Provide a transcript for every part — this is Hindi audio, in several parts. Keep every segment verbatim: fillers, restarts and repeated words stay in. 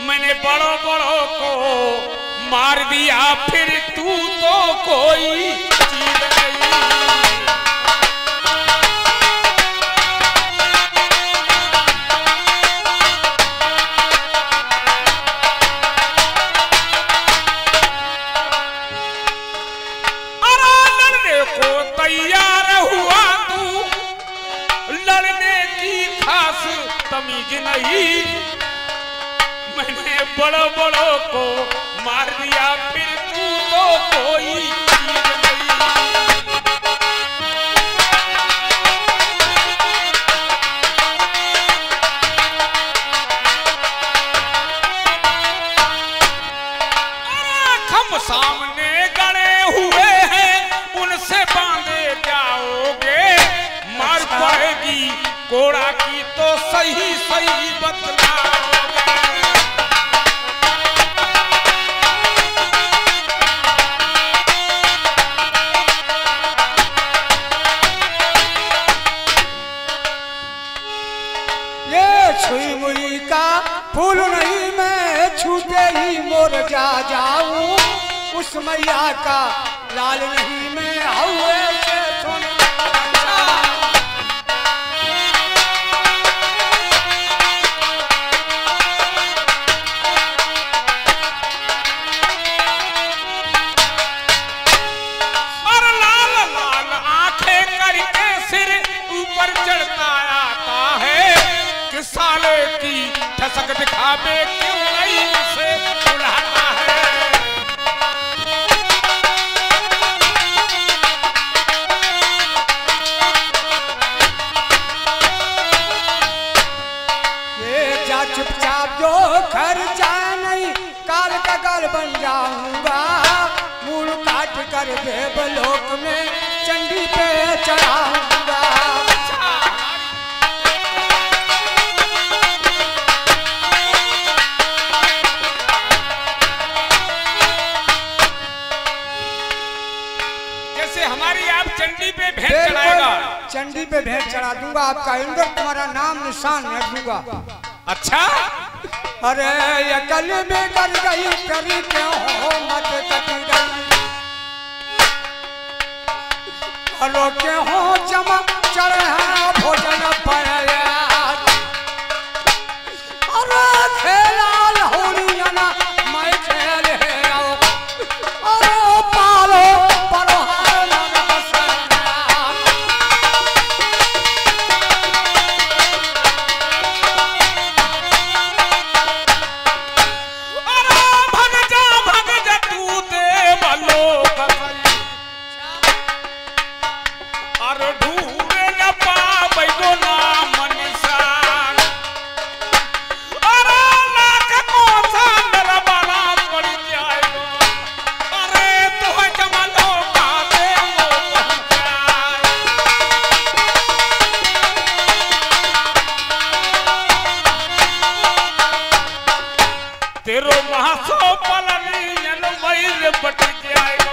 मैंने बड़ों बड़ों को मार दिया, फिर तू तो कोई चीज नहीं। अरे लड़ने को तैयार हुआ तू, लड़ने की खास तमीज नहीं। मैंने बड़ों बड़ों को मार दिया, फिर तू तो कोई चीज नहीं। हम सामने गड़े हुए हैं, उनसे बांधे जाओगे, मार पड़ेगी कोड़ा की तो सही सही बतलाओगे। छुई मुई का फूल नहीं मैं छूते ही मोर जा जाऊं, उस मैया का लाल नहीं मैं हुए से सुन। और लाल लाल आंखें करके सिर ऊपर चढ़ता आता है, साले की ठसक दिखावे क्यों नहीं उसे बुलाता है। ये जा चुपचाप जो खर्चा नहीं, काल का गल बन जाऊंगा, मूल काट कर देवलोक में चंडी पे चढ़ाऊंगा। चंडी पे भेंट चढ़ाएगा, चंडी पे भेंट चढ़ा दूंगा, आपका इंद्र तुम्हारा नाम निशान रख दूंगा। अच्छा अरे ये कल में कर गई करी क्यों हो मत कट गई, हलो के हो चमक चढ़ा भोजन पाया, अरे खेला लहोड़ी ना मैं खेल है आओ, अरे पालो परो तेरो महासो पलनियन वैर बट जाएगा,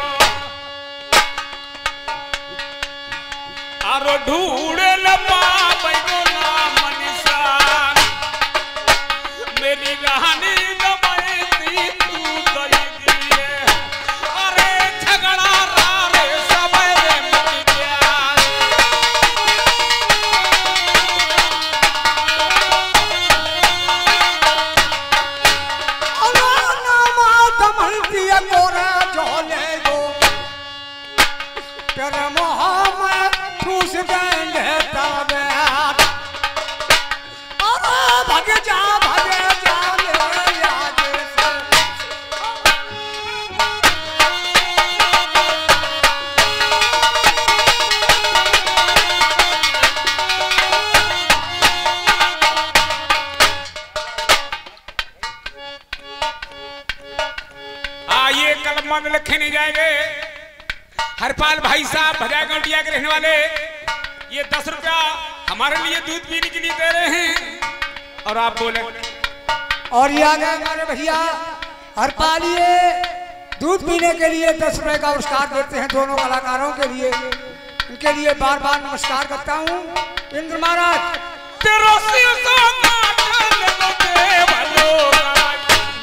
आरो ढूंढे न पावेगो नाम निशान, मेरी कहानी दबाई तू गई दिए, अरे झगड़ा रारे सवेरे मिट गया। कोरा झोले गो तेरे मोहम्मद ठूस गए तबे, अरे भग जा भग जा मेरे आगे से। ये कलम में लिखे नहीं जाएंगे। हरपाल भाई साहब भजागंटिया के रहने वाले, ये दस रुपया हमारे लिए दूध पीने के लिए दे रहे हैं, और आप बोले और ये आ गए हमारे भैया हरपाल, ये दूध पीने के लिए दस रुपए का पुरस्कार देते हैं दोनों कलाकारों के लिए, उनके लिए बार बार नमस्कार करता हूँ। इंद्र महाराज तेरो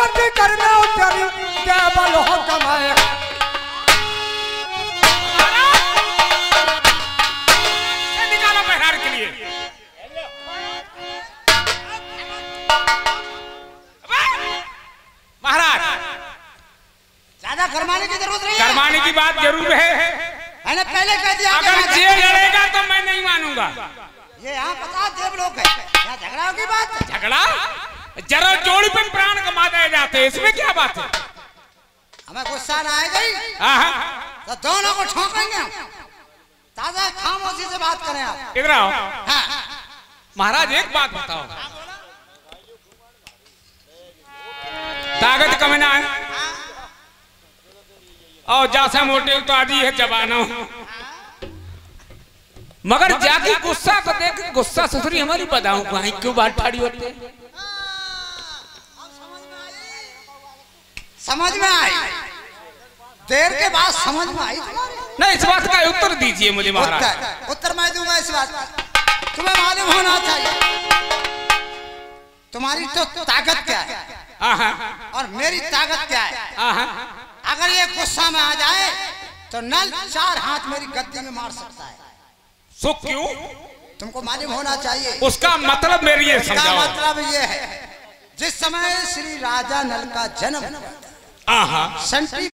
मर्जी करना तेरी केवल हुक्म है। निकालो बहरार के लिए। महाराज ज्यादा गरमाने की जरूरत नहीं है। गरमाने की बात जरूर है। मैंने पहले कह दिया अगर जेल लड़ेगा तो मैं नहीं मानूंगा। ये यहाँ पचास देव लोग हैं, यहाँ झगड़ा की बात है। झगड़ा जरा जोड़ी पे प्राण कमा दे जाते हैं, इसमें क्या बात है? हमें गुस्सा ना आए गई तो दोनों को ठोकेंगे हम। ताजा खामोशी से बात करें आप। इधर आओ। हाँ। महाराज एक बात बताओ, ताकत कम ना है और जैसे मोटे तो आदि है जवानो, मगर जाके गुस्सा को देख गुस्सा ससुरी हमारी बताऊं कहीं क्यों बात ठाड़ी होते। समझ में आई, देर के बाद समझ में आई। नहीं, इस बात का उत्तर दीजिए मुझे महाराज। उत्तर, उत्तर मैं दूंगा इस बात का। तुम्हें मालूम होना चाहिए तुम्हारी तो ताकत क्या है और मेरी ताकत क्या है। अगर ये गुस्सा में आ जाए तो नल चार हाथ मेरी गद्दी में मार सकता है। सो क्यों? तुमको मालूम होना चाहिए। उसका मतलब मेरी ये समझाओ। मतलब ये है, जिस समय श्री राजा नल का जन्म हुआ, आहा, संटी